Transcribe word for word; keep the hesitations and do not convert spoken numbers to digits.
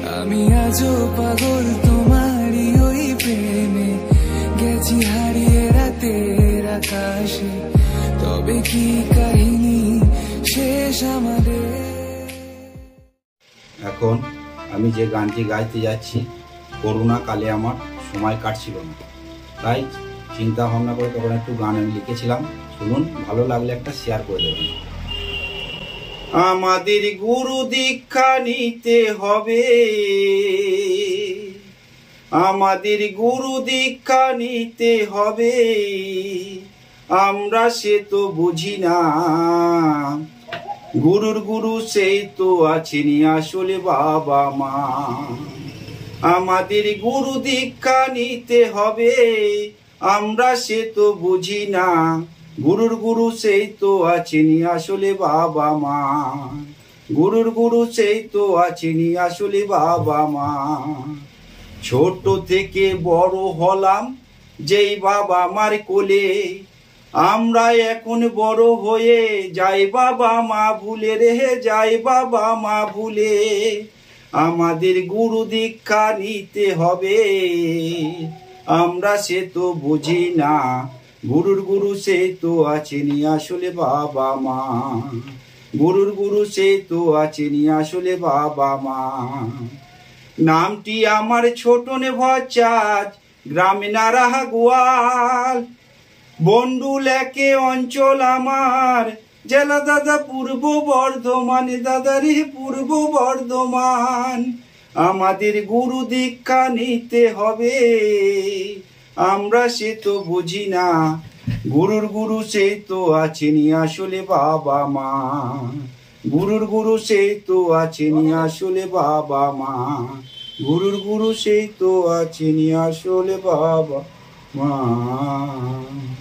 আমি আজও পাগল তোমারই ওই প্রেমে, গেছি হারিয়ে রাতের আকাশে, তবে কি কাহিনী শেষ আমাদের। এখন আমি যে গানটি গাইতে যাচ্ছি, করোনা কালে আমার সময় কাটছিল না, তাই চিন্তা ভাবনা করে তখন একটু গান আমি লিখেছিলাম। শুনুন, ভালো লাগলে একটা শেয়ার করে দেবেন। আমাদের গুরু দীক্ষা নিতে হবে, আমাদের গুরু দীক্ষা নিতে হবে, আমরা সে তো বুঝি না, গুরুর গুরু সেই তো আছেনি আসলে বাবা মা। আমাদের গুরু দীক্ষা নিতে হবে, আমরা সে তো বুঝি না, গুরুর গুরু সেই তো আছেনি আসলে বাবা মা। গুরুর গুরু সেই তো আছেনি আসলে বাবা মা। ছোট থেকে বড় হলাম যেই বাবা মার কোলে, আমরা এখন বড় হয়ে যাই বাবা মা ভুলে রে, যাই বাবা মা ভুলে। আমাদের গুরু দীক্ষা নিতে হবে, আমরা সে তো বুঝি না, গুরুর গুরু সে তো আছেনি আসলে বাবা মা। গুরুর গুরু সে তো আছেনি আসলে বাবা মা। নামটি আমার ছোটনে ভচাঁদ, গ্রামে নারাহা গোয়াল, বন্ডুল একে অঞ্চল আমার, জেলা দাদা পূর্ব বর্ধমান, দাদারে পূর্ব বর্ধমান। আমাদের গুরু দীক্ষা নিতে হবে, আমরা সে তো বুঝি না, গুরুর গুরু সে তো আছেনি আসলে বাবা মা। গুরুর গুরু সে তো আছেনি আসলে বাবা মা। গুরুর গুরু সে তো আছেনি আসলে বাবা মা।